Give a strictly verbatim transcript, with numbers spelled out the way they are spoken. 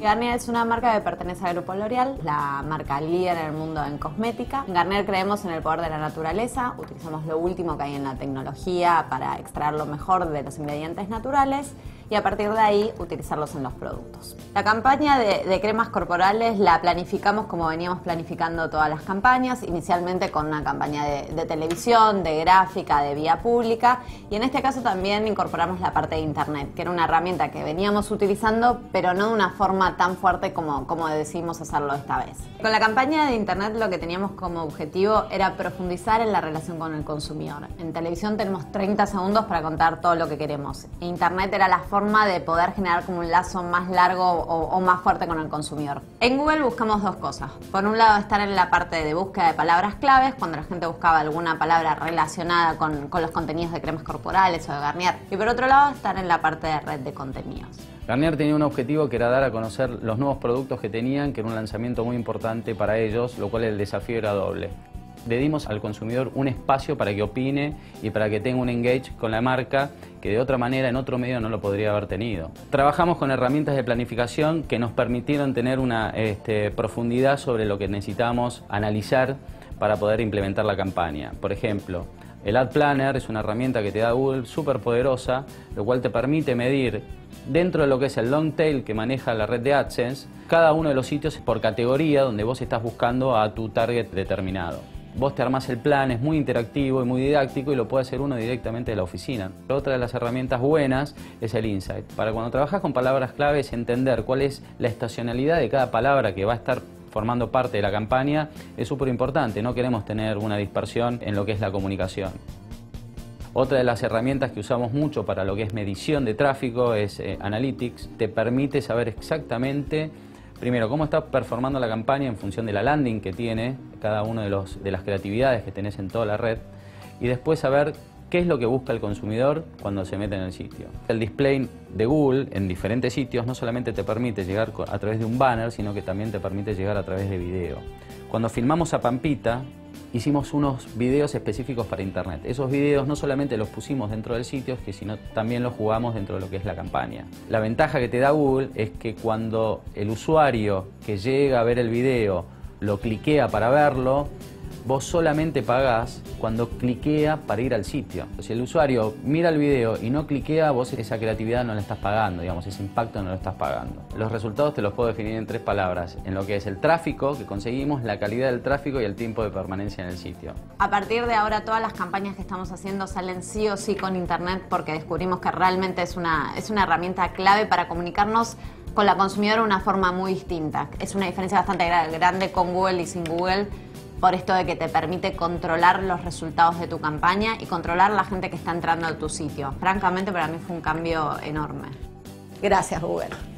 Garnier es una marca que pertenece al Grupo L'Oréal, la marca líder en el mundo en cosmética. En Garnier creemos en el poder de la naturaleza, utilizamos lo último que hay en la tecnología para extraer lo mejor de los ingredientes naturales y a partir de ahí utilizarlos en los productos. La campaña de, de cremas corporales la planificamos como veníamos planificando todas las campañas, inicialmente con una campaña de, de televisión, de gráfica, de vía pública, y en este caso también incorporamos la parte de internet, que era una herramienta que veníamos utilizando, pero no de una forma tan fuerte como, como decidimos hacerlo esta vez. Con la campaña de internet lo que teníamos como objetivo era profundizar en la relación con el consumidor. En televisión tenemos treinta segundos para contar todo lo que queremos. E internet era la forma de poder generar como un lazo más largo o, o más fuerte con el consumidor. En Google buscamos dos cosas. Por un lado, estar en la parte de búsqueda de palabras claves, cuando la gente buscaba alguna palabra relacionada con, con los contenidos de cremas corporales o de Garnier. Y por otro lado, estar en la parte de red de contenidos. Garnier tenía un objetivo que era dar a conocer los nuevos productos que tenían, que era un lanzamiento muy importante para ellos, lo cual el desafío era doble. Le dimos al consumidor un espacio para que opine y para que tenga un engage con la marca que de otra manera en otro medio no lo podría haber tenido. Trabajamos con herramientas de planificación que nos permitieron tener una este, profundidad sobre lo que necesitamos analizar para poder implementar la campaña. Por ejemplo, el Ad Planner es una herramienta que te da Google súper poderosa, lo cual te permite medir dentro de lo que es el long tail que maneja la red de AdSense, cada uno de los sitios por categoría donde vos estás buscando a tu target determinado. Vos te armás el plan, es muy interactivo y muy didáctico y lo puede hacer uno directamente de la oficina. Otra de las herramientas buenas es el Insight. Para cuando trabajas con palabras claves, entender cuál es la estacionalidad de cada palabra que va a estar formando parte de la campaña es súper importante. No queremos tener una dispersión en lo que es la comunicación. Otra de las herramientas que usamos mucho para lo que es medición de tráfico es eh, Analytics. Te permite saber exactamente, primero, cómo está performando la campaña en función de la landing que tiene cada una de, los, de las creatividades que tenés en toda la red y después saber qué es lo que busca el consumidor cuando se mete en el sitio. El display de Google en diferentes sitios no solamente te permite llegar a través de un banner, sino que también te permite llegar a través de video. Cuando filmamos a Pampita, hicimos unos videos específicos para internet. Esos videos no solamente los pusimos dentro del sitio, sino también los jugamos dentro de lo que es la campaña. La ventaja que te da Google es que cuando el usuario que llega a ver el video lo cliquea para verlo, vos solamente pagás cuando cliquea para ir al sitio. Si el usuario mira el video y no cliquea, vos esa creatividad no la estás pagando, digamos, ese impacto no lo estás pagando. Los resultados te los puedo definir en tres palabras, en lo que es el tráfico que conseguimos, la calidad del tráfico y el tiempo de permanencia en el sitio. A partir de ahora todas las campañas que estamos haciendo salen sí o sí con internet porque descubrimos que realmente es una, es una herramienta clave para comunicarnos con la consumidora de una forma muy distinta. Es una diferencia bastante grande con Google y sin Google, por esto de que te permite controlar los resultados de tu campaña y controlar la gente que está entrando a tu sitio. Francamente, para mí fue un cambio enorme. Gracias, Google.